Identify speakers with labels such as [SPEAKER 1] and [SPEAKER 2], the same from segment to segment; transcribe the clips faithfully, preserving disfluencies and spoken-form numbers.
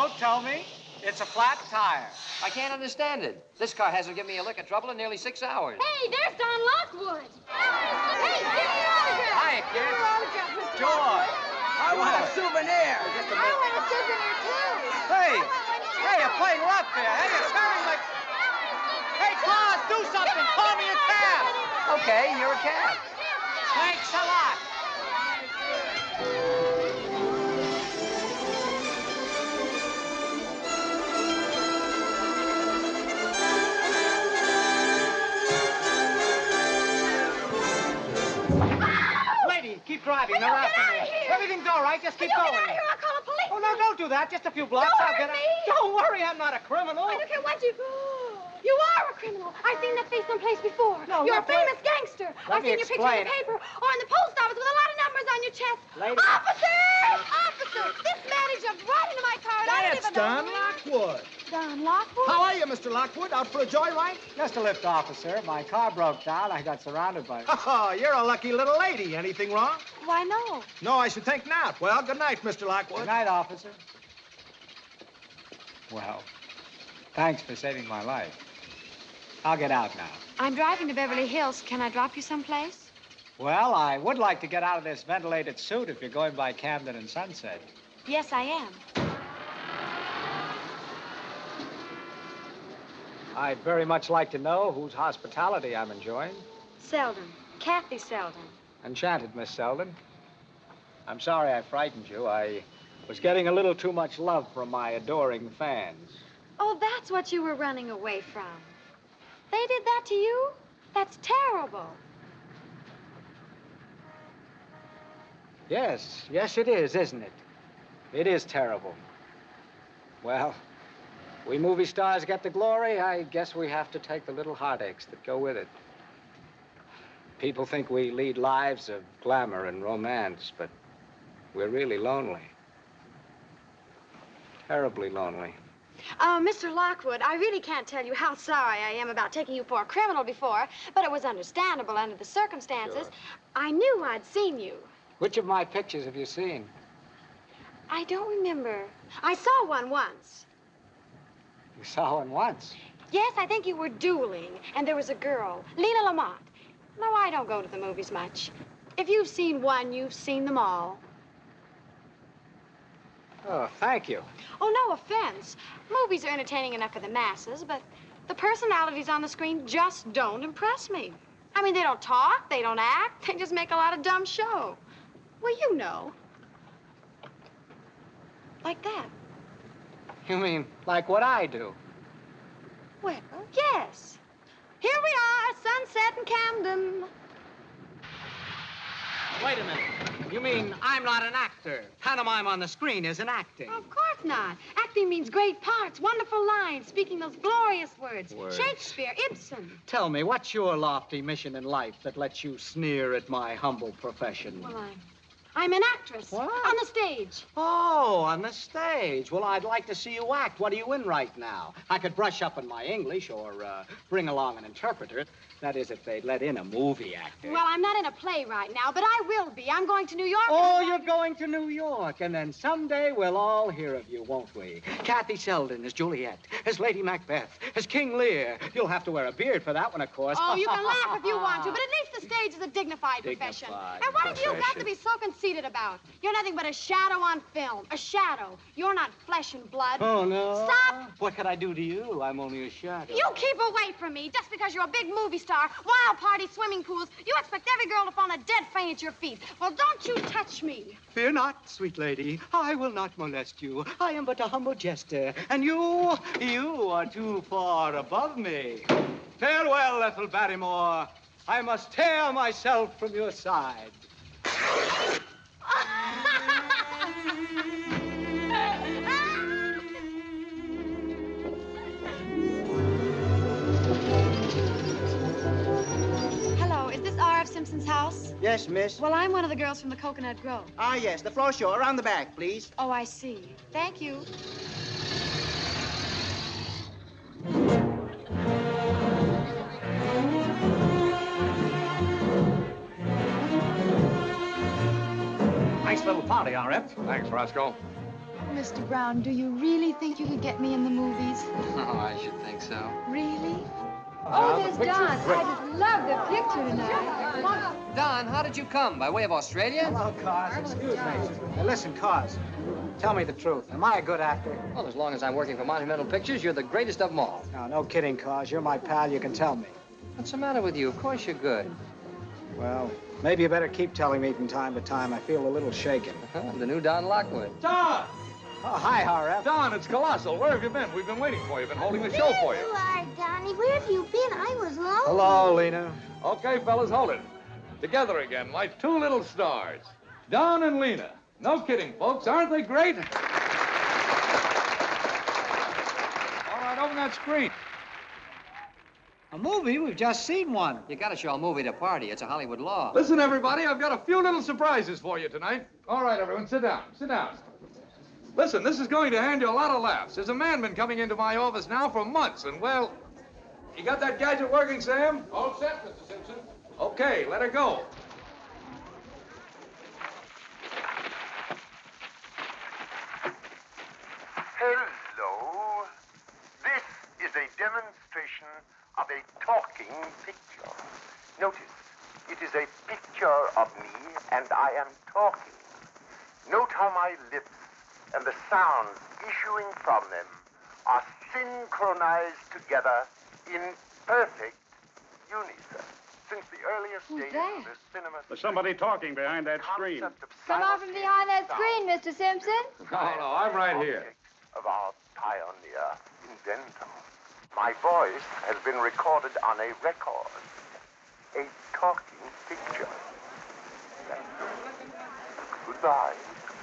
[SPEAKER 1] Don't tell me. It's a flat tire.
[SPEAKER 2] I can't understand it. This car hasn't given me a lick of trouble in nearly six hours.
[SPEAKER 3] Hey, there's Don Lockwood. Hey, give me your autograph.
[SPEAKER 2] Hi, kid.
[SPEAKER 3] Give me your autograph, Mister
[SPEAKER 1] Sure.
[SPEAKER 3] Lockwood.
[SPEAKER 4] I want a souvenir.
[SPEAKER 3] I want a souvenir, too.
[SPEAKER 1] Hey, hey, you're playing rough here. Hey, you're tearing like... Hey, Claus, do something. Call me a cab.
[SPEAKER 2] Okay, you're a cab.
[SPEAKER 1] Thanks a lot. Lady, keep driving. They're after me. Everything's all right. Just keep
[SPEAKER 3] Don't
[SPEAKER 1] going.
[SPEAKER 3] get out of here. I'll call the police.
[SPEAKER 1] Oh, no, don't do that. Just a few blocks.
[SPEAKER 3] Don't
[SPEAKER 1] I'll
[SPEAKER 3] hurt
[SPEAKER 1] get out.
[SPEAKER 3] me.
[SPEAKER 1] Don't worry, I'm not a criminal.
[SPEAKER 3] I don't care what you... You are a criminal. I've seen that face someplace before.
[SPEAKER 1] No,
[SPEAKER 3] You're a
[SPEAKER 1] let me-
[SPEAKER 3] famous gangster.
[SPEAKER 1] Let
[SPEAKER 3] I've
[SPEAKER 1] me
[SPEAKER 3] seen your picture in
[SPEAKER 1] explain.
[SPEAKER 3] the paper or in the post office with a lot of numbers on your chest.
[SPEAKER 1] Lady.
[SPEAKER 3] Officer! Officer! This man has jumped right into my car and I don't
[SPEAKER 4] That's
[SPEAKER 3] even know
[SPEAKER 4] Don
[SPEAKER 3] who-
[SPEAKER 4] Lockwood.
[SPEAKER 3] Don Lockwood?
[SPEAKER 4] How are you, Mister Lockwood? Out for a joyride?
[SPEAKER 1] Just a lift, officer. My car broke down. I got surrounded by...
[SPEAKER 4] Oh, you're a lucky little lady. Anything wrong?
[SPEAKER 3] Why, no.
[SPEAKER 4] No, I should think not. Well, good night, Mister Lockwood.
[SPEAKER 1] Good night, officer. Well, thanks for saving my life. I'll get out now.
[SPEAKER 3] I'm driving to Beverly Hills. Can I drop you someplace?
[SPEAKER 1] Well, I would like to get out of this ventilated suit if you're going by Camden and Sunset.
[SPEAKER 3] Yes, I am.
[SPEAKER 1] I'd very much like to know whose hospitality I'm enjoying.
[SPEAKER 3] Selden. Kathy Selden.
[SPEAKER 1] Enchanted, Miss Selden. I'm sorry I frightened you. I was getting a little too much love from my adoring fans.
[SPEAKER 3] Oh, that's what you were running away from. They did that to you? That's terrible.
[SPEAKER 1] Yes, yes it is, isn't it? It is terrible. Well, we movie stars get the glory. I guess we have to take the little heartaches that go with it. People think we lead lives of glamour and romance, but we're really lonely. Terribly lonely.
[SPEAKER 3] Uh, Mister Lockwood, I really can't tell you how sorry I am about taking you for a criminal before, but it was understandable under the circumstances.
[SPEAKER 1] Sure.
[SPEAKER 3] I knew I'd seen you.
[SPEAKER 1] Which of my pictures have you seen?
[SPEAKER 3] I don't remember. I saw one once.
[SPEAKER 1] You saw one once.
[SPEAKER 3] Yes, I think you were dueling, and there was a girl, Lina Lamont. No, I don't go to the movies much. If you've seen one, you've seen them all.
[SPEAKER 1] Oh, thank you.
[SPEAKER 3] Oh, no offense. Movies are entertaining enough for the masses, but the personalities on the screen just don't impress me. I mean, they don't talk, they don't act, they just make a lot of dumb show. Well, you know. Like that.
[SPEAKER 1] You mean like what I do?
[SPEAKER 3] Well, yes. Here we are, Sunset in Camden.
[SPEAKER 1] Wait a minute. You mean I'm not an actor? Pantomime on the screen isn't acting.
[SPEAKER 3] Of course not. Acting means great parts, wonderful lines, speaking those glorious words.
[SPEAKER 1] Words.
[SPEAKER 3] Shakespeare, Ibsen.
[SPEAKER 1] Tell me, what's your lofty mission in life that lets you sneer at my humble profession?
[SPEAKER 3] Well, I'm, I'm an actress.
[SPEAKER 1] What?
[SPEAKER 3] On the stage.
[SPEAKER 1] Oh, on the stage. Well, I'd like to see you act. What are you in right now? I could brush up on my English or uh, bring along an interpreter. That is, if they'd let in a movie actor.
[SPEAKER 3] Well, I'm not in a play right now, but I will be. I'm going to New York.
[SPEAKER 1] Oh, you're going to New York, and then someday we'll all hear of you, won't we? Kathy Selden as Juliet, as Lady Macbeth, as King Lear. You'll have to wear a beard for that one, of course.
[SPEAKER 3] Oh, you can laugh if you want to, but at least the stage is a dignified, profession.
[SPEAKER 1] Dignified
[SPEAKER 3] And what have you got
[SPEAKER 1] profession.
[SPEAKER 3] to be so conceited about? You're nothing but a shadow on film. A shadow. You're not flesh and blood.
[SPEAKER 1] Oh, no?
[SPEAKER 3] Stop.
[SPEAKER 1] What could I do to you? I'm only a shadow.
[SPEAKER 3] You keep away from me. Just because you're a big movie star, wild party, swimming pools, you expect every girl to fall in a dead faint at your feet. Well, don't you touch me.
[SPEAKER 1] Fear not, sweet lady. I will not molest you. I am but a humble jester. And you, you are too far above me. Farewell, Ethel Barrymore. I must tear myself from your side.
[SPEAKER 3] Hello, is this R F Simpson's house?
[SPEAKER 4] Yes, miss.
[SPEAKER 3] Well, I'm one of the girls from the Coconut Grove.
[SPEAKER 4] Ah, yes, the floor show around the back, please.
[SPEAKER 3] Oh, I see. Thank you.
[SPEAKER 5] Nice little party, R F. Thanks, Roscoe.
[SPEAKER 3] Mister Brown, do you really think you could get me in the movies?
[SPEAKER 2] Oh, I should think so.
[SPEAKER 3] Really?
[SPEAKER 5] Oh, there's Don. I just love the picture tonight.
[SPEAKER 2] Don, how did you come? By way of Australia?
[SPEAKER 1] Hello, Cos. Excuse me. Now, listen, Cos. Tell me the truth. Am I a good actor?
[SPEAKER 2] Well, as long as I'm working for Monumental Pictures, you're the greatest of them all.
[SPEAKER 1] No, no kidding, Cos. You're my pal. You can tell me.
[SPEAKER 2] What's the matter with you? Of course you're good.
[SPEAKER 1] Well, maybe you better keep telling me from time to time. I feel a little shaken.
[SPEAKER 2] Uh-huh, the new Don Lockwood.
[SPEAKER 6] Don!
[SPEAKER 1] Oh, hi, Haref.
[SPEAKER 6] Don, it's Colossal. Where have you been? We've been waiting for you. Been holding the show for you.
[SPEAKER 7] There you are, Donnie. Where have you been? I was lonely.
[SPEAKER 1] Hello, Lina.
[SPEAKER 6] Okay, fellas, hold it. Together again, my two little stars, Don and Lina. No kidding, folks. Aren't they great? All right, open that screen.
[SPEAKER 1] A movie? We've just seen one.
[SPEAKER 2] You gotta show a movie at a party. It's a Hollywood law.
[SPEAKER 6] Listen, everybody, I've got a few little surprises for you tonight. All right, everyone, sit down. Sit down. Listen, this is going to hand you a lot of laughs. There's a man been coming into my office now for months, and, well, you got that gadget working, Sam? All set, Mister Simpson. Okay, let her go.
[SPEAKER 8] Hello. This is a demonstration of a talking picture. Notice, it is a picture of me, and I am talking. Note how my lips and the sounds issuing from them are synchronized together in perfect unison. Since the earliest
[SPEAKER 5] Who's
[SPEAKER 8] days
[SPEAKER 5] that?
[SPEAKER 8] of the cinema...
[SPEAKER 6] There's somebody talking behind that screen.
[SPEAKER 8] concept of
[SPEAKER 5] Come out from behind that screen, Mister Simpson.
[SPEAKER 6] No, no, I'm right here.
[SPEAKER 8] Of our pioneer inventor. My voice has been recorded on a record. A talking picture. Goodbye.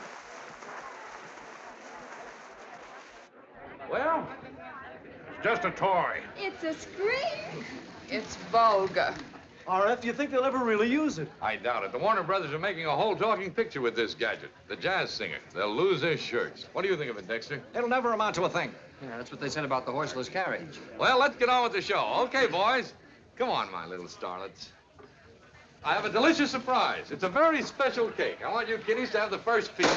[SPEAKER 6] Well, it's just a toy.
[SPEAKER 5] It's a screen.
[SPEAKER 9] It's vulgar.
[SPEAKER 4] Haref, do you think they'll ever really use it?
[SPEAKER 6] I doubt it. The Warner Brothers are making a whole talking picture with this gadget. The jazz singer. They'll lose their shirts. What do you think of it, Dexter?
[SPEAKER 4] It'll never amount to a thing.
[SPEAKER 2] Yeah, that's what they said about the horseless carriage.
[SPEAKER 6] Well, let's get on with the show. Okay, boys. Come on, my little starlets. I have a delicious surprise. It's a very special cake. I want you kiddies to have the first piece.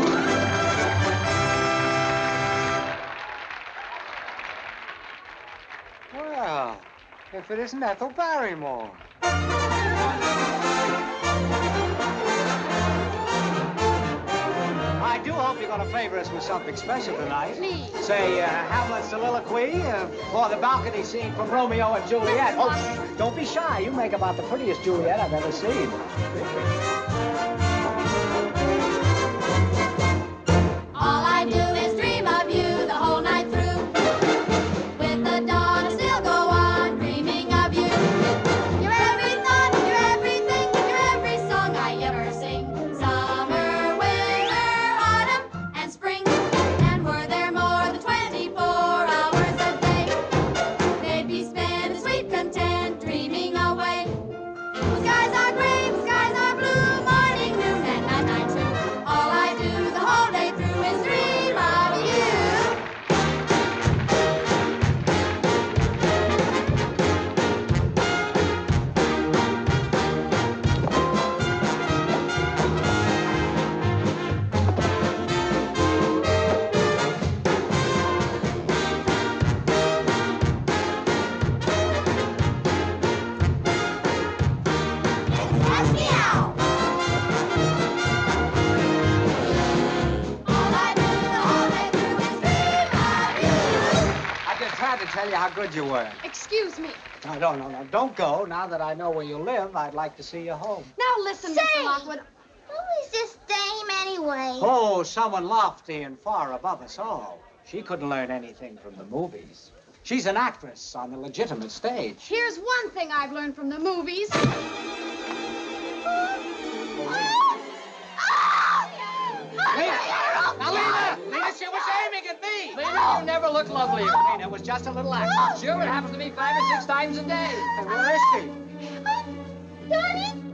[SPEAKER 1] Well, if it isn't Ethel Barrymore. I do hope you're going to favor us with something special tonight.
[SPEAKER 3] Please.
[SPEAKER 1] Say, uh, Hamlet's soliloquy, uh, or the balcony scene from Romeo and Juliet. Oh, shh, don't be shy. You make about the prettiest Juliet I've ever seen.
[SPEAKER 3] All I do is dream of you the whole night through. With the dawn, I still go on dreaming of you. You're every thought, you're everything, you're every song I ever sing. Summer, winter, autumn, and spring. And were there more than twenty-four hours a day, they'd be spent in sweet content, dreaming away. Skies are gray, skies are blue, morning, noon, and night, night too. All I do the whole day through is dream of you. Ask me out. All I do the whole day through is dream of you.
[SPEAKER 1] I just had to tell you how good you were.
[SPEAKER 3] Excuse me.
[SPEAKER 1] No, no, no, no. Don't go. Now that I know where you live, I'd like to see you home.
[SPEAKER 3] Now listen,
[SPEAKER 7] Say.
[SPEAKER 3] Mister Lockwood.
[SPEAKER 7] Who is this dame anyway?
[SPEAKER 1] Oh, someone lofty and far above us all. She couldn't learn anything from the movies. She's an actress on the legitimate stage.
[SPEAKER 3] Here's one thing I've learned from the movies.
[SPEAKER 1] Now, Lina! Lina, she was aiming at me!
[SPEAKER 2] Lina, you never look lovelier.
[SPEAKER 1] Lina, it was just a little accident.
[SPEAKER 2] Sure, it happens to me five or six times a day.
[SPEAKER 1] And where is she?
[SPEAKER 7] Donnie?